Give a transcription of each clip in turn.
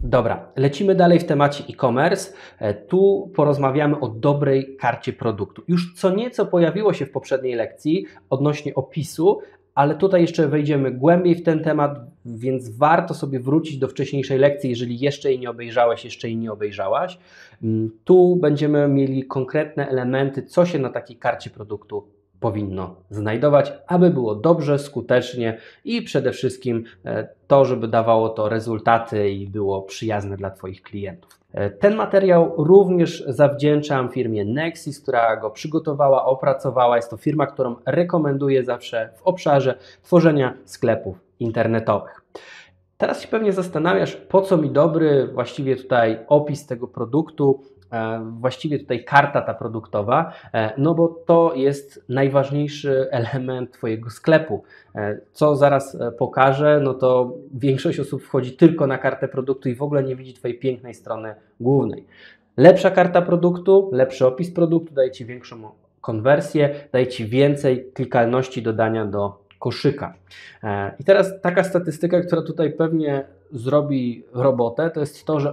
Dobra, lecimy dalej w temacie e-commerce. Tu porozmawiamy o dobrej karcie produktu. Już co nieco pojawiło się w poprzedniej lekcji odnośnie opisu, ale tutaj jeszcze wejdziemy głębiej w ten temat, więc warto sobie wrócić do wcześniejszej lekcji, jeżeli jeszcze jej nie obejrzałeś, jeszcze jej nie obejrzałaś. Tu będziemy mieli konkretne elementy, co się na takiej karcie produktu powinno znajdować, aby było dobrze, skutecznie i przede wszystkim to, żeby dawało to rezultaty i było przyjazne dla Twoich klientów. Ten materiał również zawdzięczam firmie Nexis, która go przygotowała, opracowała. Jest to firma, którą rekomenduję zawsze w obszarze tworzenia sklepów internetowych. Teraz się pewnie zastanawiasz, po co mi dobry właściwie tutaj opis tego produktu, właściwie tutaj karta ta produktowa, no bo to jest najważniejszy element Twojego sklepu. Co zaraz pokażę, no to większość osób wchodzi tylko na kartę produktu i w ogóle nie widzi Twojej pięknej strony głównej. Lepsza karta produktu, lepszy opis produktu daje Ci większą konwersję, daje Ci więcej klikalności dodania do koszyka. I teraz taka statystyka, która tutaj pewnie zrobi robotę, to jest to, że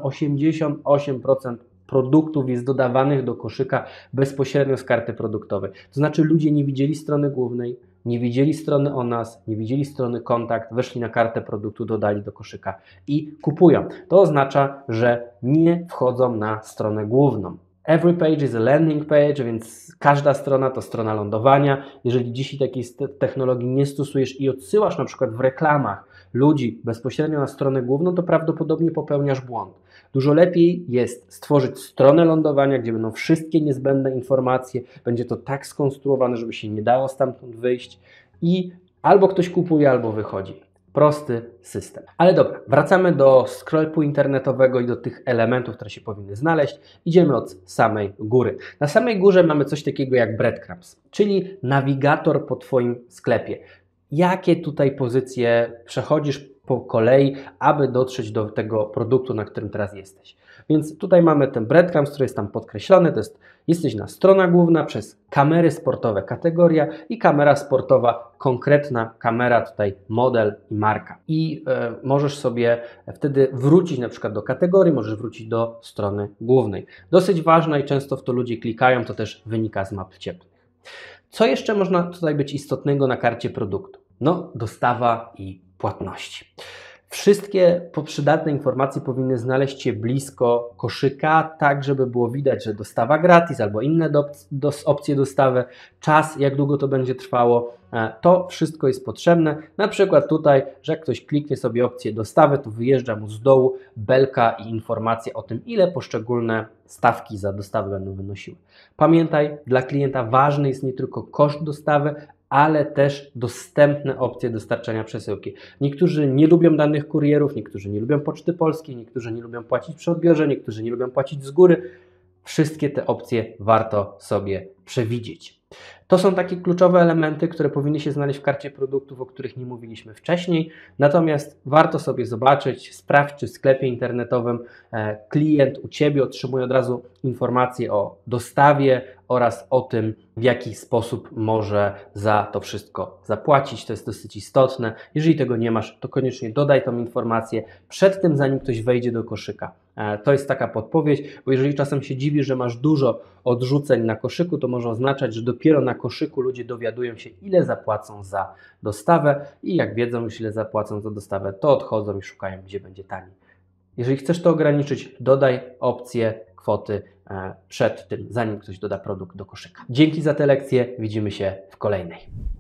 88% produktów jest dodawanych do koszyka bezpośrednio z karty produktowej. To znaczy ludzie nie widzieli strony głównej, nie widzieli strony o nas, nie widzieli strony kontakt, weszli na kartę produktu, dodali do koszyka i kupują. To oznacza, że nie wchodzą na stronę główną. Every page is a landing page, więc każda strona to strona lądowania. Jeżeli dzisiaj takiej technologii nie stosujesz i odsyłasz na przykład w reklamach ludzi bezpośrednio na stronę główną, to prawdopodobnie popełniasz błąd. Dużo lepiej jest stworzyć stronę lądowania, gdzie będą wszystkie niezbędne informacje, będzie to tak skonstruowane, żeby się nie dało stamtąd wyjść i albo ktoś kupuje, albo wychodzi. Prosty system. Ale dobra, wracamy do sklepu internetowego i do tych elementów, które się powinny znaleźć. Idziemy od samej góry. Na samej górze mamy coś takiego jak breadcrumbs, czyli nawigator po Twoim sklepie. Jakie tutaj pozycje przechodzisz po kolei, aby dotrzeć do tego produktu, na którym teraz jesteś. Więc tutaj mamy ten breadcrumbs, który jest tam podkreślony, to jest, jesteś na strona główna, przez kamery sportowe kategoria i kamera sportowa, konkretna kamera, tutaj model i marka. I możesz sobie wtedy wrócić na przykład do kategorii, możesz wrócić do strony głównej. Dosyć ważne i często w to ludzie klikają, to też wynika z map cieplnych. Co jeszcze można tutaj być istotnego na karcie produktu? No, dostawa i płatności. Wszystkie przydatne informacje powinny znaleźć się blisko koszyka, tak żeby było widać, że dostawa gratis albo inne opcje dostawy, czas, jak długo to będzie trwało. To wszystko jest potrzebne. Na przykład tutaj, że jak ktoś kliknie sobie opcję dostawy, to wyjeżdża mu z dołu belka i informacje o tym, ile poszczególne stawki za dostawę będą wynosiły. Pamiętaj, dla klienta ważny jest nie tylko koszt dostawy, ale też dostępne opcje dostarczania przesyłki. Niektórzy nie lubią danych kurierów, niektórzy nie lubią Poczty Polskiej, niektórzy nie lubią płacić przy odbiorze, niektórzy nie lubią płacić z góry. Wszystkie te opcje warto sobie przewidzieć. To są takie kluczowe elementy, które powinny się znaleźć w karcie produktów, o których nie mówiliśmy wcześniej. Natomiast warto sobie zobaczyć, sprawdź, czy w sklepie internetowym klient u Ciebie otrzymuje od razu informacje o dostawie oraz o tym, w jaki sposób może za to wszystko zapłacić. To jest dosyć istotne. Jeżeli tego nie masz, to koniecznie dodaj tą informację przed tym, zanim ktoś wejdzie do koszyka. To jest taka podpowiedź, bo jeżeli czasem się dziwisz, że masz dużo odrzuceń na koszyku, to może oznaczać, że dopiero na koszyku ludzie dowiadują się, ile zapłacą za dostawę i jak wiedzą już, ile zapłacą za dostawę, to odchodzą i szukają, gdzie będzie taniej. Jeżeli chcesz to ograniczyć, dodaj opcję kwoty przed tym, zanim ktoś doda produkt do koszyka. Dzięki za tę lekcję, widzimy się w kolejnej.